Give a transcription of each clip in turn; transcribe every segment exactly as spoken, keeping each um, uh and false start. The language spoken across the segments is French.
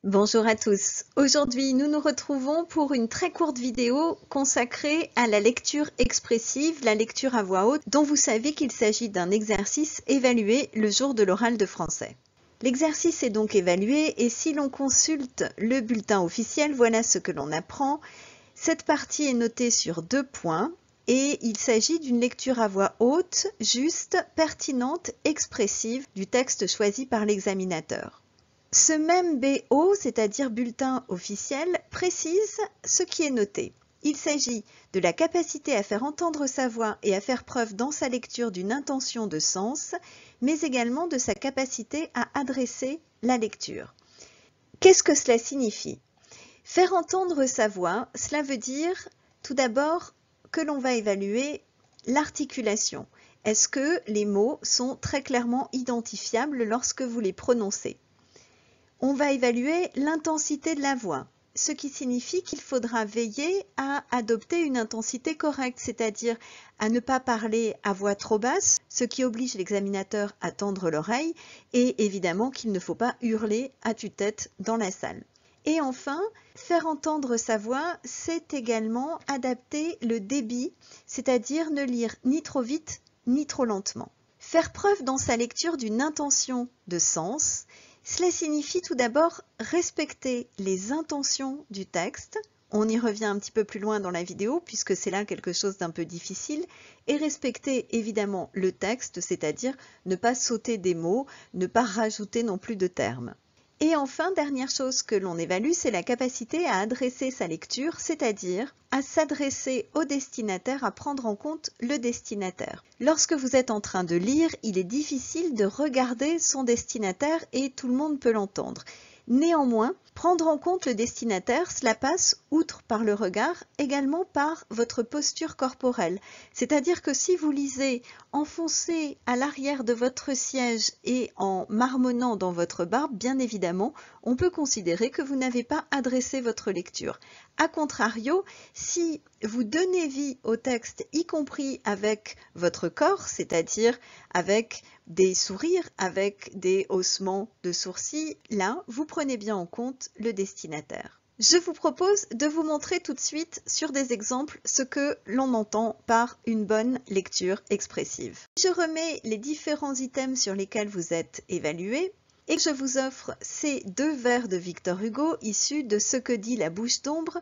Bonjour à tous. Aujourd'hui, nous nous retrouvons pour une très courte vidéo consacrée à la lecture expressive, la lecture à voix haute, dont vous savez qu'il s'agit d'un exercice évalué le jour de l'oral de français. L'exercice est donc évalué et si l'on consulte le bulletin officiel, voilà ce que l'on apprend. Cette partie est notée sur deux points et il s'agit d'une lecture à voix haute, juste, pertinente, expressive du texte choisi par l'examinateur. Ce même B O, c'est-à-dire bulletin officiel, précise ce qui est noté. Il s'agit de la capacité à faire entendre sa voix et à faire preuve dans sa lecture d'une intention de sens, mais également de sa capacité à adresser la lecture. Qu'est-ce que cela signifie? Faire entendre sa voix, cela veut dire tout d'abord que l'on va évaluer l'articulation. Est-ce que les mots sont très clairement identifiables lorsque vous les prononcez? On va évaluer l'intensité de la voix, ce qui signifie qu'il faudra veiller à adopter une intensité correcte, c'est-à-dire à ne pas parler à voix trop basse, ce qui oblige l'examinateur à tendre l'oreille, et évidemment qu'il ne faut pas hurler à tue-tête dans la salle. Et enfin, faire entendre sa voix, c'est également adapter le débit, c'est-à-dire ne lire ni trop vite ni trop lentement. Faire preuve dans sa lecture d'une intention de sens, cela signifie tout d'abord respecter les intentions du texte, on y revient un petit peu plus loin dans la vidéo puisque c'est là quelque chose d'un peu difficile, et respecter évidemment le texte, c'est-à-dire ne pas sauter des mots, ne pas rajouter non plus de termes. Et enfin, dernière chose que l'on évalue, c'est la capacité à adresser sa lecture, c'est-à-dire à s'adresser au destinataire, à prendre en compte le destinataire. Lorsque vous êtes en train de lire, il est difficile de regarder son destinataire et tout le monde peut l'entendre. Néanmoins, prendre en compte le destinataire, cela passe, outre par le regard, également par votre posture corporelle. C'est-à-dire que si vous lisez enfoncé à l'arrière de votre siège et en marmonnant dans votre barbe, bien évidemment, on peut considérer que vous n'avez pas adressé votre lecture. A contrario, si vous donnez vie au texte, y compris avec votre corps, c'est-à-dire avec des sourires, avec des haussements de sourcils, là, vous prenez bien en compte le destinataire. Je vous propose de vous montrer tout de suite sur des exemples ce que l'on entend par une bonne lecture expressive. Je remets les différents items sur lesquels vous êtes évalués et je vous offre ces deux vers de Victor Hugo issus de Ce que dit la bouche d'ombre.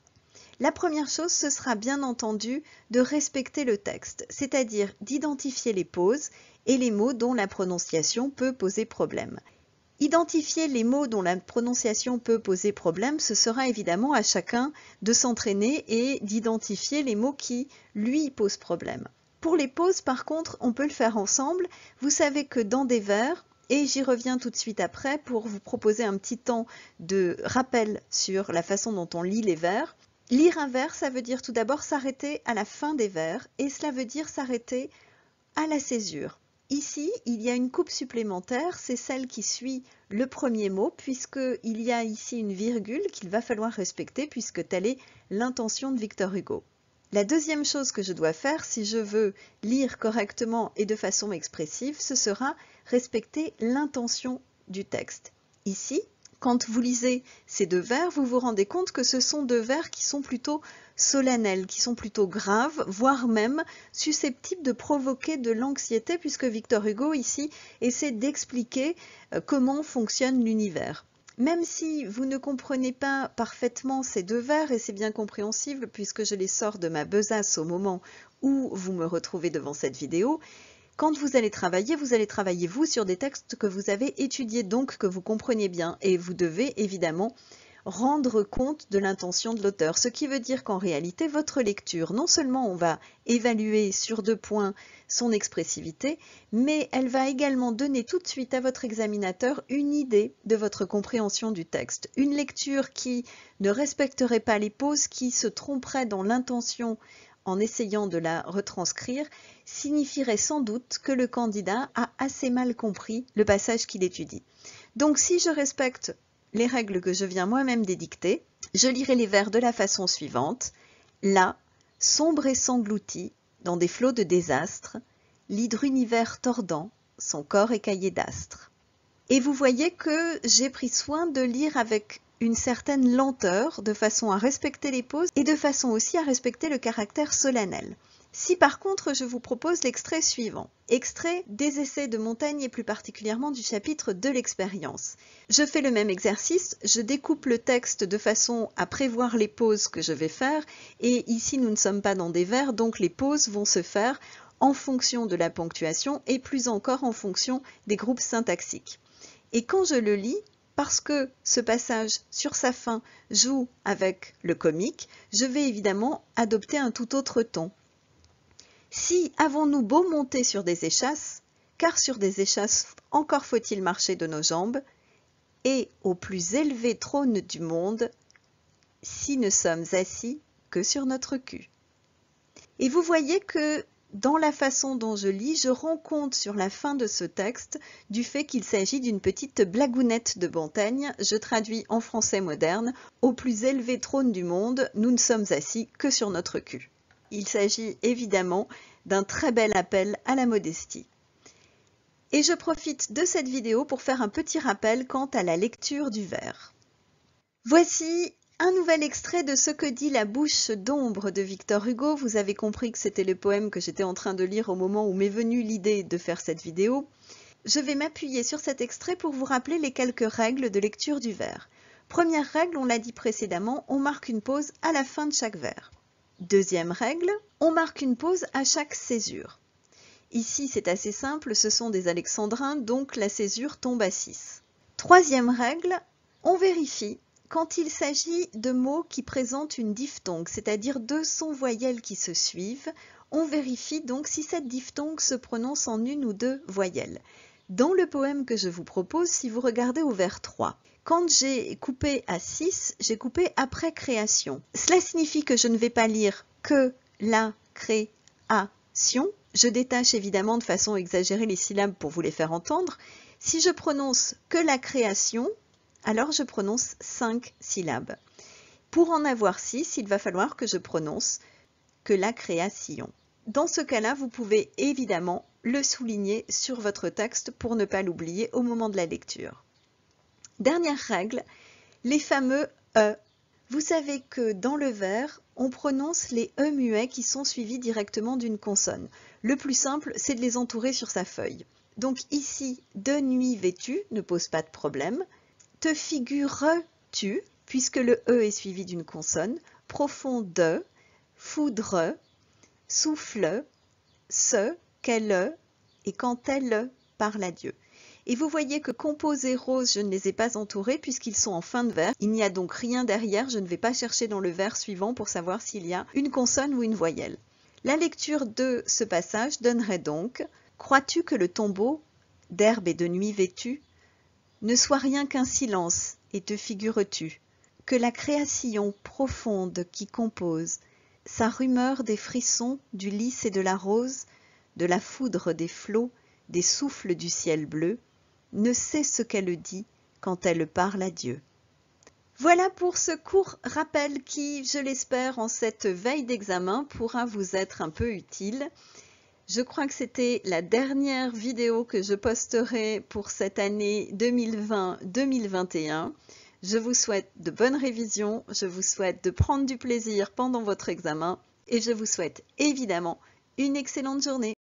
La première chose, ce sera bien entendu de respecter le texte, c'est-à-dire d'identifier les pauses et les mots dont la prononciation peut poser problème. Identifier les mots dont la prononciation peut poser problème, ce sera évidemment à chacun de s'entraîner et d'identifier les mots qui, lui, posent problème. Pour les pauses, par contre, on peut le faire ensemble. Vous savez que dans des vers, et j'y reviens tout de suite après pour vous proposer un petit temps de rappel sur la façon dont on lit les vers. Lire un vers, ça veut dire tout d'abord s'arrêter à la fin des vers et cela veut dire s'arrêter à la césure. Ici, il y a une coupe supplémentaire, c'est celle qui suit le premier mot puisqu'il y a ici une virgule qu'il va falloir respecter puisque telle est l'intention de Victor Hugo. La deuxième chose que je dois faire si je veux lire correctement et de façon expressive, ce sera respecter l'intention du texte. Ici, quand vous lisez ces deux vers, vous vous rendez compte que ce sont deux vers qui sont plutôt solennels, qui sont plutôt graves, voire même susceptibles de provoquer de l'anxiété, puisque Victor Hugo, ici, essaie d'expliquer comment fonctionne l'univers. Même si vous ne comprenez pas parfaitement ces deux vers, et c'est bien compréhensible puisque je les sors de ma besace au moment où vous me retrouvez devant cette vidéo, quand vous allez travailler, vous allez travailler vous sur des textes que vous avez étudiés, donc que vous comprenez bien, et vous devez évidemment rendre compte de l'intention de l'auteur, ce qui veut dire qu'en réalité, votre lecture, non seulement on va évaluer sur deux points son expressivité, mais elle va également donner tout de suite à votre examinateur une idée de votre compréhension du texte. Une lecture qui ne respecterait pas les pauses, qui se tromperait dans l'intention en essayant de la retranscrire, signifierait sans doute que le candidat a assez mal compris le passage qu'il étudie. Donc si je respecte les règles que je viens moi-même d'édicter, je lirai les vers de la façon suivante. Là, sombre et s'engloutit dans des flots de désastres, l'hydre univers tordant, son corps écaillé d'astres. Et vous voyez que j'ai pris soin de lire avec une certaine lenteur, de façon à respecter les pauses et de façon aussi à respecter le caractère solennel. Si par contre je vous propose l'extrait suivant, extrait des essais de montagne et plus particulièrement du chapitre de l'expérience. Je fais le même exercice, je découpe le texte de façon à prévoir les pauses que je vais faire et ici nous ne sommes pas dans des vers, donc les pauses vont se faire en fonction de la ponctuation et plus encore en fonction des groupes syntaxiques. Et quand je le lis, parce que ce passage sur sa fin joue avec le comique, je vais évidemment adopter un tout autre ton. Si avons-nous beau monter sur des échasses, car sur des échasses encore faut-il marcher de nos jambes, et au plus élevé trône du monde, si ne sommes assis que sur notre cul. Et vous voyez que dans la façon dont je lis, je rends compte sur la fin de ce texte du fait qu'il s'agit d'une petite blagounette de Montaigne. Je traduis en français moderne, au plus élevé trône du monde, nous ne sommes assis que sur notre cul. Il s'agit évidemment d'un très bel appel à la modestie. Et je profite de cette vidéo pour faire un petit rappel quant à la lecture du vers. Voici un nouvel extrait de Ce que dit la bouche d'ombre de Victor Hugo. Vous avez compris que c'était le poème que j'étais en train de lire au moment où m'est venue l'idée de faire cette vidéo. Je vais m'appuyer sur cet extrait pour vous rappeler les quelques règles de lecture du vers. Première règle, on l'a dit précédemment, on marque une pause à la fin de chaque vers. Deuxième règle, on marque une pause à chaque césure. Ici, c'est assez simple, ce sont des alexandrins, donc la césure tombe à six. Troisième règle, on vérifie quand il s'agit de mots qui présentent une diphtongue, c'est-à-dire deux sons voyelles qui se suivent. On vérifie donc si cette diphtongue se prononce en une ou deux voyelles. Dans le poème que je vous propose, si vous regardez au vers trois, quand j'ai coupé à six, j'ai coupé après création. Cela signifie que je ne vais pas lire que la création. Je détache évidemment de façon exagérée les syllabes pour vous les faire entendre. Si je prononce que la création, alors je prononce cinq syllabes. Pour en avoir six, il va falloir que je prononce que la création. Dans ce cas-là, vous pouvez évidemment le souligner sur votre texte pour ne pas l'oublier au moment de la lecture. Dernière règle, les fameux « e ». Vous savez que dans le vers, on prononce les « e » muets qui sont suivis directement d'une consonne. Le plus simple, c'est de les entourer sur sa feuille. Donc ici, « de nuit vêtue » ne pose pas de problème. « Te figures-tu » puisque le « e » est suivi d'une consonne. « Profond de »,« foudre »,« souffle »,« ce »,« qu'elle » et « quand elle parle à Dieu ». Et vous voyez que composés roses, je ne les ai pas entourés puisqu'ils sont en fin de vers. Il n'y a donc rien derrière, je ne vais pas chercher dans le vers suivant pour savoir s'il y a une consonne ou une voyelle. La lecture de ce passage donnerait donc « Crois-tu que le tombeau, d'herbe et de nuit vêtu, ne soit rien qu'un silence, et te figures-tu que la création profonde qui compose sa rumeur des frissons, du lys et de la rose, de la foudre des flots, des souffles du ciel bleu, ne sait ce qu'elle dit quand elle parle à Dieu. » Voilà pour ce court rappel qui, je l'espère, en cette veille d'examen, pourra vous être un peu utile. Je crois que c'était la dernière vidéo que je posterai pour cette année deux mille vingt deux mille vingt et un. Je vous souhaite de bonnes révisions, je vous souhaite de prendre du plaisir pendant votre examen et je vous souhaite évidemment une excellente journée.